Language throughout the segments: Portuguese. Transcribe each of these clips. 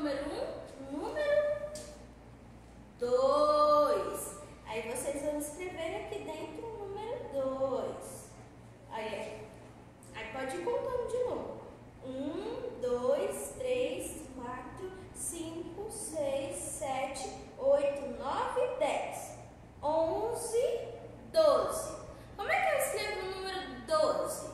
número 1, número 2. Aí vocês vão escrever aqui dentro o número 2. Aí pode ir contando de novo. 1, 2, 3, 4, 5, 6, 7, 8, 9, 10, 11, 12. Como é que eu escrevo o número 12?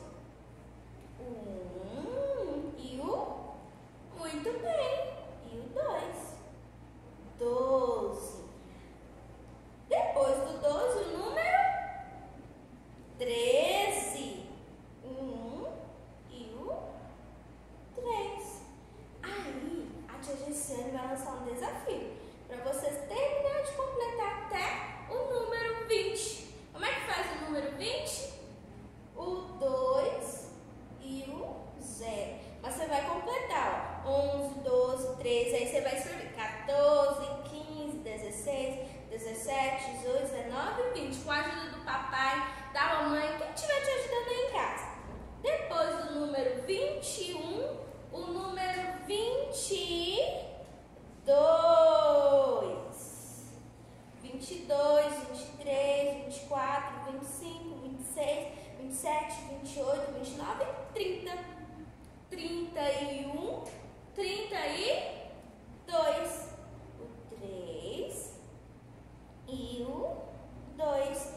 E o? Muito bem. E o 2? 12. Depois do 12, o número 13. E o 3. Aí, a tia Gessiane vai lançar um desafio para vocês terminarem de completar até o número 20. Como é que faz o número 20? O 2 e o 0. Mas você vai completar, ó, 11, 12, 13, aí você vai escrever 14, 15, 16, 17, 18, 19 e 20, com a ajuda do papai, da mamãe, quem estiver te ajudando aí em casa. Depois do número 21, o número 22. 22, 23, 24, 25, 26, 27, 28, 29 e 30. 31, 32, o 3 e o 2,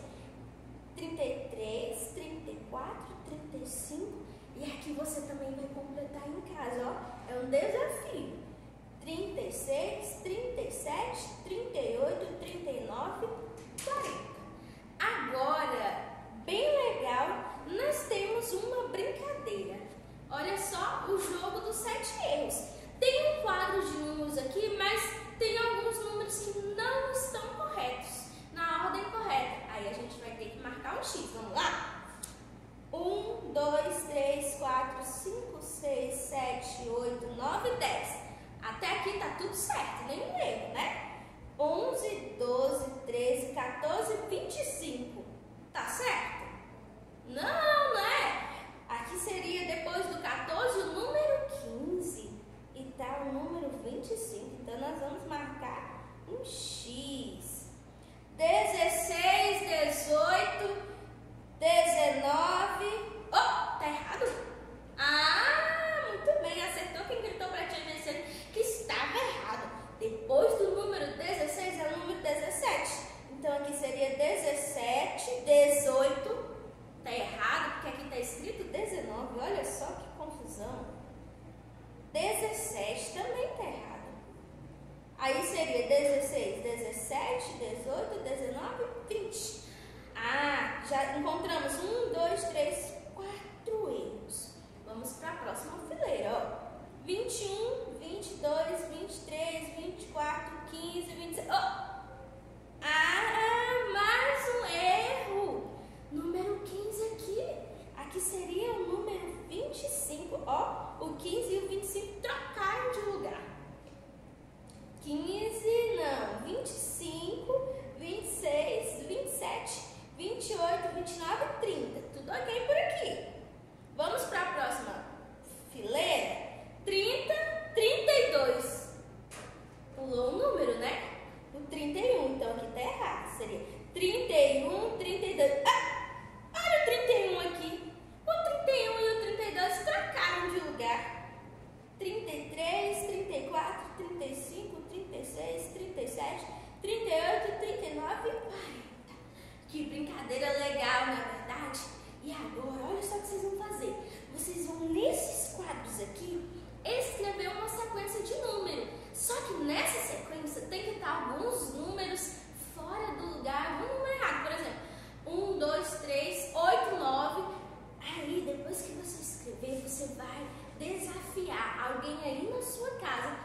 33, 34, 35, e aqui você também vai completar em casa, ó, é um desafio. 36, 37, 38, 39, 40. Agora, bem legal, nós temos uma brincadeira. Olha só o jogo dos 7 erros. Tem um quadro de números aqui, mas tem alguns números que não estão corretos, na ordem correta. Aí a gente vai ter que marcar um X. Vamos lá? 1, 2, 3, 4, 5, 6, 7, 8, 9, 10. Até aqui tá tudo certo, nenhum erro, né? 11, 12, 13, 14, 25. Tá certo? Não, né? Aqui seria depois do 14 o número 15 e tá o número 25. Então nós vamos marcar um X. 16, 18, 19. Oh, tá errado? Ah, muito bem, acertou quem gritou pra tia Gessiane que estava errado. Depois do número 16 é o número 17. Então aqui seria 17, 18. Tá errado, porque aqui tá escrito 19. Olha só que confusão. 17 também tá errado. Aí seria 16, 17, 18, 19, 20. Ah, já encontramos 1, 2, 3, 4 erros. Vamos para a próxima fileira, ó. 21, 22, 23, 24, 15, 26. Oh! Ah, mais um erro. Número 15 aqui. Aqui seria o número 25. Ó, o 15 e o 25 trocaram de lugar. 15, não. 25, 26, 27, 28, 29 e 30. Tudo ok por aqui. Vamos para a próxima fileira. 30, 32. Pulou um número, né? O 31. Então aqui tá errado. Seria 31, 32. Ah! Olha o 31 aqui. O 31 e o 32 trocaram de lugar. 33, 34, 35, 36, 37, 38, 39 e 40. Que brincadeira legal, na verdade. E agora, olha só o que vocês vão fazer. Vocês vão, nesses quadros aqui, escrever uma sequência de números. Só que nessa sequência tem que estar alguns números fora do lugar, um número errado. Por exemplo, 1, 2, 3, 8, 9. Aí, depois que você escrever, você vai desafiar alguém aí na sua casa